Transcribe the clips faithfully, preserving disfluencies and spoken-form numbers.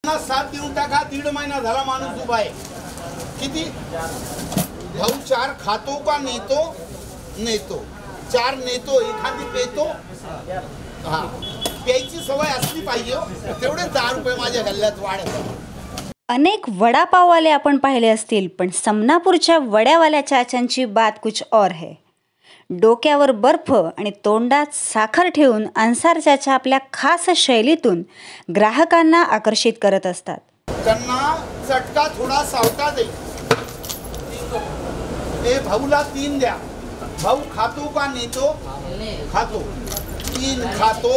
सात देऊन टाका, दीड महिना झाला माणूस उभा आहे. किती भाऊ? चार खातो का नेतो? नेतो. चार नेतो, एखादी पेतो. हा, प्यायची सवय असली पाहिजे. तेवढे दहा रुपये माझ्या गल्ल्यात वाढत. अनेक वडापाववाले आपण पाहिले असतील, पण समनापूरच्या वड्यावाल्या चाचांची बात कुछ और है. डोक्यावर बर्फ आणि तोंडात साखर ठेवून अन्सार चाचा आपल्या खास शैलीतून ग्राहकांना आकर्षित करत असतात. त्यांना चटका थोडा सावटा दे. ए भाऊला तीन द्या. भाऊ खातो का नेतो? खातो. तीन खातो.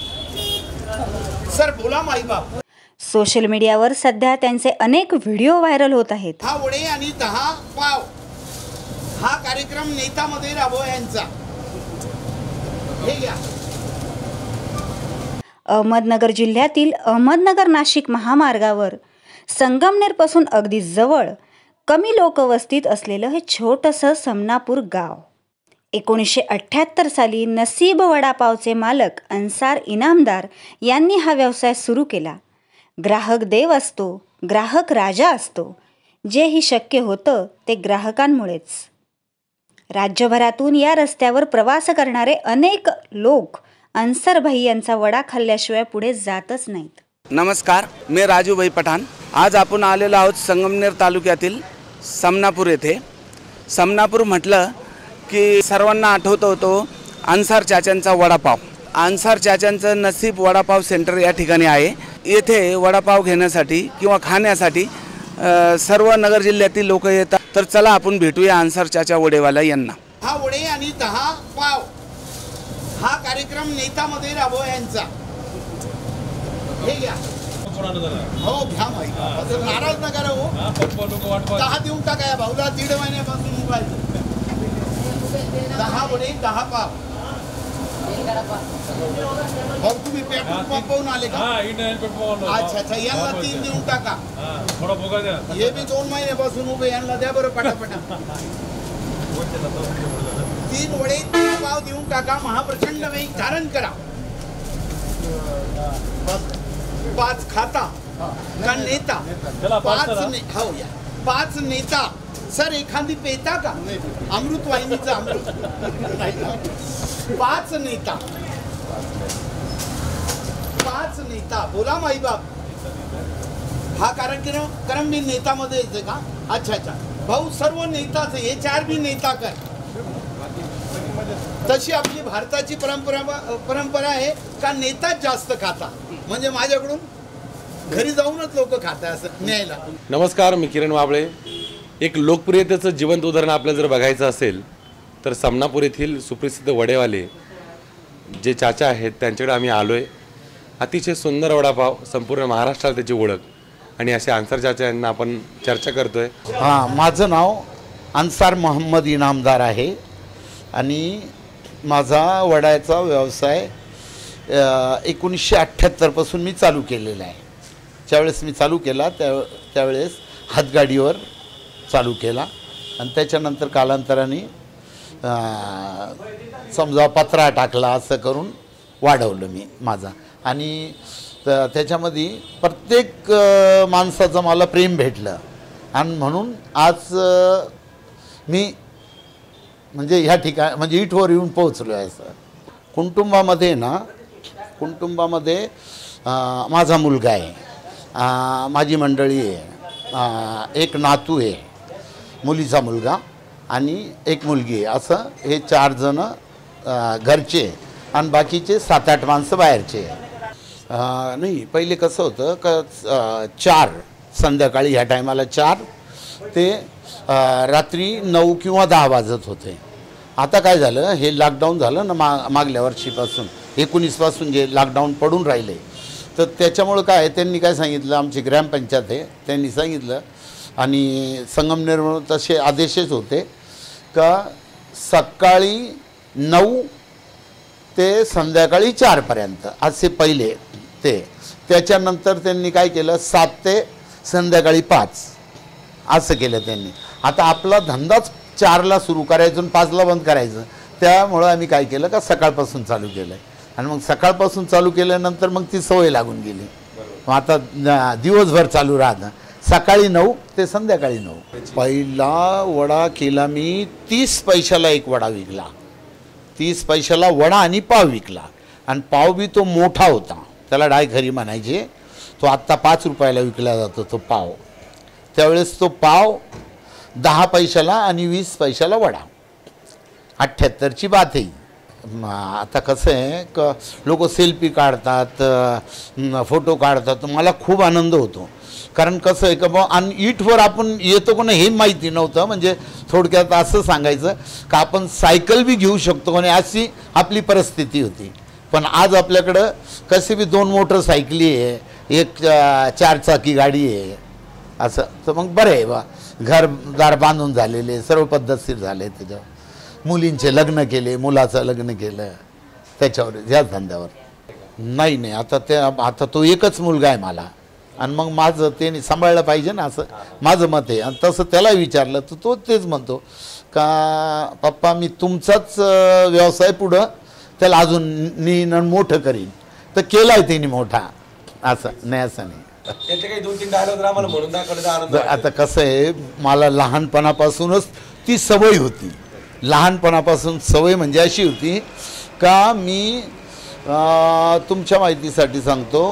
सर बोला माई बाप. सोशल मीडियावर सध्या त्यांचे अनेक व्हिडिओ व्हायरल होत आहेत. दहा वडे आणि दहा पाव हा कार्यक्रम नेतामध्ये राबव यांचा. हे घ्या. अहमदनगर जिल्ह्यातील अहमदनगर नाशिक महामार्गावर संगमनेर पासून अगदी जवळ कमी लोकवस्तीत असलेलं हे छोटंसं समनापूर गाव. एकोणीसशे अठ्ठ्याहत्तर साली नसीब वडापावचे मालक अन्सार इनामदार यांनी हा व्यवसाय सुरू केला. ग्राहक देव असतो, ग्राहक राजा असतो. जेही शक्य होतं ते ग्राहकांमुळेच. राज्यभरातून या रस्त्यावर प्रवास करणारे अनेक लोक अन्सार भाई यांचा वडा खाल्ल्याशिवाय पुढे जातच नाहीत. नमस्कार, मी राजू भाई पठाण. आज आपण आलेलो आहोत संगमनेर तालुक्यातील समनापूर येथे. समनापूर म्हटलं की सर्वांना आठवत होतो अन्सार चाचांचा वडापाव. अन्सार चाचांचं नसीब वडापाव सेंटर या ठिकाणी आहे. येथे वडापाव घेण्यासाठी किंवा खाण्यासाठी सर्व नगर जिल्ह्यातील लोक येतात. तर चला आपण भेटूया अन्सार चाचा वडेवाला यांना. दहा वडे आणि दहा पाव हा कार्यक्रम नेतामध्ये राबव यांचा. हे घ्या. हो घ्या माई. नाराज नका हो. दहा देऊन टाका या भाऊला. दीड महिन्यापासून उभायचं. दहा वडे दहा पाव. भाऊ तुम्ही पेट्रोल पंपावरून आले का? अच्छा अच्छा. यांना तीन देऊन टाका. हे बी दोन महिन्यापासून उभे. यांना द्या बरं पटापटा. तीन वडे तीन पाव देऊन टाका. महाप्रचंड वेग धारण करा. पाच खाता का नेता? पाच हो या. पाच नेता. सर एखादी पेता का? अमृत वाहिनीचं अमृत. पाच नेता. पाच नेता. बोला माई बाप. हा कार्यक्रम क्रम मी नेतामध्ये येते का? अच्छा अच्छा. भाऊ सर्व नेताच. हे चार बी नेता कर. तशी आपली भारताची परंपरा परंपरा आहे का नेताच जास्त खाता. म्हणजे माझ्याकडून घरी जाऊनच लोक खातात असं न्यायला. नमस्कार, मी किरण वाबळे. एक लोकप्रियतेचं जिवंत उदाहरण आपल्याला जर बघायचं असेल तर समनापूर येथील सुप्रसिद्ध वडेवाले जे चाचा आहेत त्यांच्याकडे आम्ही आलो आहे. अतिशय सुंदर वडापाव, संपूर्ण महाराष्ट्रात त्याची ओळख, आणि असे अन्सार चाचा यांना आपण चर्चा करतो आहे. हां, माझं नाव अन्सार मोहम्मद इनामदार आहे आणि माझा वड्याचा व्यवसाय एकोणीसशे अठ्ठ्याहत्तरपासून मी चालू केलेला आहे. ज्यावेळेस मी चालू केला त्या त्यावेळेस हातगाडीवर चालू केला आणि त्याच्यानंतर कालांतराने समजा पत्रा टाकला असं करून वाढवलं मी माझा. आणि त्याच्यामध्ये प्रत्येक माणसाचं मला प्रेम भेटलं आणि म्हणून आज मी म्हणजे ह्या ठिकाणी म्हणजे इथवर येऊन पोहोचलो आहे. असं कुटुंबामध्ये ना कुटुंबामध्ये माझा मुलगा आहे, माझी मंडळी आहे, एक नातू आहे, मुलीचा मुलगा आणि एक मुलगी आहे. असं हे चार जण घरचे आणि बाकीचे सात आठ माणसं बाहेरचे. नाही पहिले कसं होतं का चार संध्याकाळी ह्या टायमाला चार ते रात्री नऊ किंवा दहा वाजत होते. आता काय झालं, हे लॉकडाऊन झालं ना मा मागल्या वर्षीपासून एकोणीसपासून जे लॉकडाऊन पडून राहिले, तर त्याच्यामुळं काय त्यांनी काय सांगितलं, आमची ग्रामपंचायत आहे त्यांनी सांगितलं आणि संगमनेर तसे आदेशच होते का सकाळी नऊ ते संध्याकाळी चारपर्यंत असे पहिले ते. त्याच्यानंतर त्यांनी काय केलं सात ते संध्याकाळी पाच असं केलं त्यांनी. आता आपला धंदाच चारला सुरू करायचं आणि पाचला बंद करायचं, त्यामुळं आम्ही काय केलं का सकाळपासून चालू केलं आहे. आणि मग सकाळपासून चालू केल्यानंतर मग ती सवय लागून गेली. आता न- दिवसभर चालू राहतं, सकाळी नऊ ते संध्याकाळी नऊ. पहिला वडा केला मी तीस पैशाला एक वडा विकला, तीस पैशाला वडा आणि पाव विकला. आणि पाव बी तो मोठा होता, त्याला डाय खरी म्हणायचे. तो आत्ता पाच रुपयाला विकला जातो तो पाव. त्यावेळेस तो पाव दहा पैशाला आणि वीस पैशाला वडा. अठ्ठ्याहत्तरची बात आहे. म, आता कसं आहे क लोक सेल्फी काढतात, न, फोटो काढतात. मला खूप आनंद होतो, कारण कसं आहे का बा, आणि इटवर आपण येतो का नाही हे माहिती नव्हतं. म्हणजे थोडक्यात असं सांगायचं का आपण सायकल बी घेऊ शकतो आणि अशी आपली परिस्थिती होती. पण आज आपल्याकडं कसे बी दोन मोटरसायकली आहे, एक चार चाकी गाडी आहे असं. तर मग बरं आहे बा, घरदार बांधून झालेले, सर्व पद्धतशीर झाले. त्याच्यावर मुलींचे लग्न केले, मुलाचं लग्न केलं, त्याच्यावर ह्याच धंद्यावर. नाही नाही आता ते आता तो एकच मुलगा आहे मला, आणि मग माझं ते सांभाळलं पाहिजे ना, असं माझं मत आहे. आणि तसं त्याला विचारलं तर तो तेच म्हणतो का पप्पा मी तुमचाच व्यवसाय पुढं त्याला अजून नेईन आणि मोठं करीन. तर केलाय त्यांनी मोठा, असं नाही असं नाही. त्यांचे काही दोन तीन डायलॉग जर आम्हाला म्हणून दाखवले तर आनंद तर आता कसं आहे, मला लहानपणापासूनच ती सवय होती. लहानपणापासून सवय म्हणजे अशी होती का मी अं, तुमच्या माहितीसाठी सांगतो,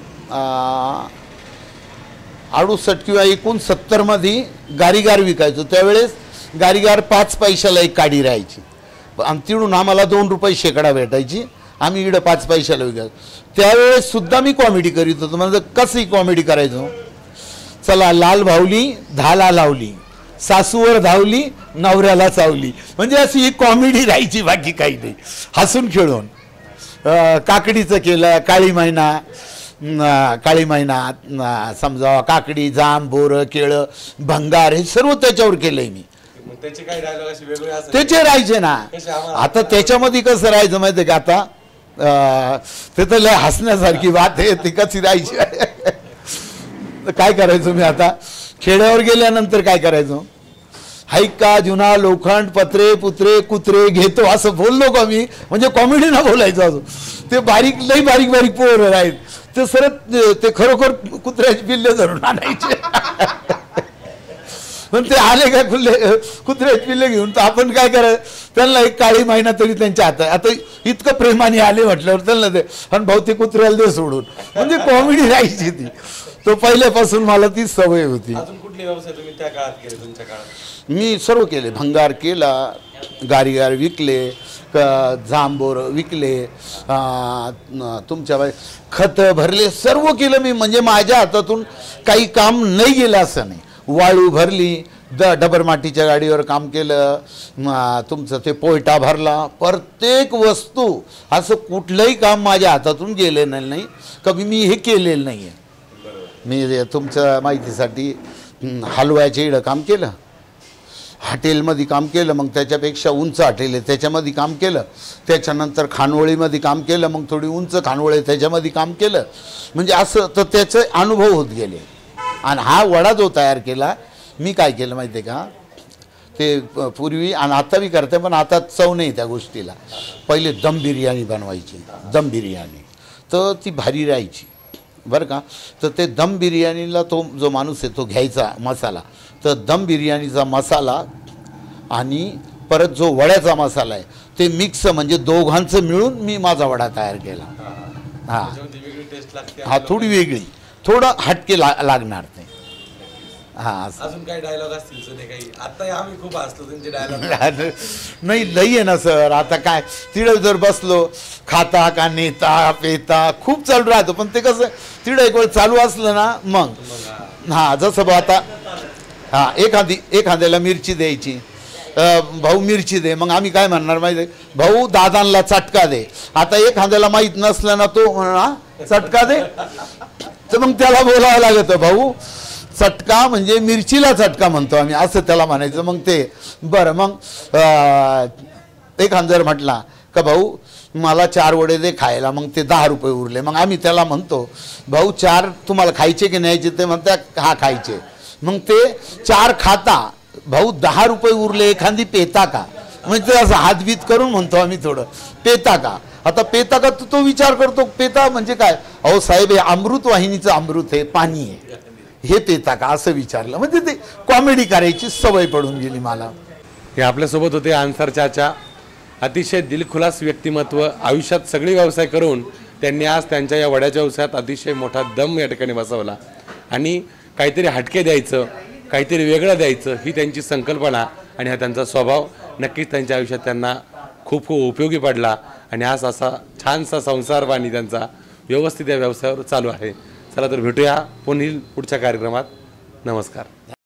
अडुसष्ट किंवा एकोणसत्तरमध्ये गारीगार विकायचो. त्यावेळेस गारीगार पाच पैशाला एक काडी राहायची, आणि तिकडून आम्हाला दोन रुपये शेकडा भेटायची. आम्ही इकडं पाच पैशाला विकायचो. त्यावेळेस सुद्धा मी कॉमेडी करीत होतो. म्हणजे कसंही कॉमेडी करायचो. चला लाल भावली धाला लावली, सासूवर धावली नवऱ्याला चावली. म्हणजे अशी ही कॉमेडी राहायची, बाकी काही नाही. हसून खेळून काकडीचं केलं, काळी मैना, काळी मैना समजा, काकडी, जाम, बोरं, केळं, भंगार, हे सर्व त्याच्यावर केलंय मी. त्याचे काही डायलॉग असे वेगळे असतात त्याचे राहायचे ना. आता त्याच्यामध्ये कसं राहायचं माहिती आहे का, आता ते तर लय हसण्यासारखी बात आहे, ती कशी राहायची. काय करायचो मी, आता खेड्यावर गेल्यानंतर काय करायचो, हायका जुना लोखंड पत्रे पुत्रे कुत्रे घेतो असं बोललो का मी, म्हणजे कॉमेडी ना बोलायचं असं. ते बारीक लई बारीक बारीक पोरं आहेत, ते सरत ते खरोखर कुत्र्याचे पिल्ले धरून आणायचे. पण ते आले का खुल्ले कुत्र्याचे पिल्ले घेऊन, तर आपण काय करायचं, त्यांना एक काळी महिना तरी त्यांच्या हातात. आता इतकं प्रेमाने आले म्हटल्यावर त्यांना ते, आणि भाऊ ते कुत्र्याला दे सोडून. म्हणजे कॉमेडी राहायची ती. तो पहिल्यापासून मला ती सवय होती. अजून कुठले व्यवसाय तुम्ही त्या काळात केले तुमच्या काळात? मी सर्व केले. भंगार केला, गारीगार विकले, जांबोर विकले, तुमच्या खतं भरले, सर्व केलं मी. म्हणजे माझ्या हातातून काही काम नाही गेलं असं नाही. वाळू भरली, द डबर मातीच्या गाडीवर काम केलं, तुमचं ते पोयटा भरला, प्रत्येक वस्तू असं कुठलंही काम माझ्या हातातून गेलेलं नाही, कधी मी हे केलेलं नाही आहे. मी तुमच्या माहितीसाठी हलवायच्या इकडं काम केलं, हॉटेलमध्ये काम केलं, मग त्याच्यापेक्षा उंच हॉटेल आहे त्याच्यामध्ये काम केलं, त्याच्यानंतर खानवळीमध्ये काम केलं, मग थोडी उंच खानवळ आहे त्याच्यामध्ये काम केलं. म्हणजे असं तर त्याचे अनुभव होत गेले. आणि हा वडा जो तयार केला मी, काय केलं माहिती आहे का, ते पूर्वी आणि आता बी करते, पण आता चव नाही त्या गोष्टीला. पहिले दम बिर्याणी बनवायची, दम बिर्याणी तर ती भारी राहायची बरं का. तर ते दम बिर्याणीला तो जो माणूस आहे तो घ्यायचा मसाला, तर दम बिर्याणीचा मसाला आणि परत जो वड्याचा मसाला आहे ते मिक्स, म्हणजे दोघांचं मिळून मी माझा वडा तयार केला. हां हा थोडी वेगळी, थोडं हटके ला लागणार ते. हां अजून काही डायलॉग असतील सर काही? आता आम्ही खूप हसलो तुमचे डायलॉग. नाही लई आहे ना सर. आता काय तिकडे जर बसलो, खाता का नेता पेता खूप चालू राहतो, पण ते कसं तिकडे एक वेळ चालू असलं ना मग. हां जसं बा आता हां एखादी एखाद्याला मिरची द्यायची, भाऊ मिरची दे, मग आम्ही काय म्हणणार माहिती आहे, भाऊ दादांना चटका दे. आता एखाद्याला माहीत नसलं ना तो हा चटका दे, तर मग त्याला बोलावं लागतं, भाऊ चटका म्हणजे मिरचीला चटका म्हणतो आम्ही, असं त्याला म्हणायचं. मग ते बरं, मग एखादा जर म्हटला का भाऊ मला चार वडे दे खायला, मग ते दहा रुपये उरले, मग आम्ही त्याला म्हणतो भाऊ चार तुम्हाला खायचे की न्यायचे, ते म्हणतात हा खायचे. मग ते चार खाता, भाऊ दहा रुपये उरले एखादी पेता का, म्हणजे ते असं हातबीत करून म्हणतो आम्ही थोडं पेता का. आता पेता का तो तो विचार करतो पेता म्हणजे काय, अहो साहेब हे अमृत वाहिनीचं अमृत आहे, पाणी आहे, हे पेता का असं विचारलं. म्हणजे ते कॉमेडी करायची सवय पडून गेली मला. हे आपल्यासोबत होते अन्सार चाचा. अतिशय दिलखुलास व्यक्तिमत्व. आयुष्यात सगळे व्यवसाय करून त्यांनी आज त्यांच्या या वड्याच्या व्यवसायात अतिशय मोठा दम या ठिकाणी बसवला आणि काहीतरी हटके द्यायचं, काहीतरी वेगळं द्यायचं ही त्यांची संकल्पना आणि हा त्यांचा स्वभाव नक्कीच त्यांच्या आयुष्यात त्यांना खूप खूप उपयोगी पडला आणि आज असा छानसा संसारवाणी त्यांचा व्यवस्थित या व्यवसायावर चालू आहे. चला तर भेटूया पुढील पुढच्या कार्यक्रमात. नमस्कार.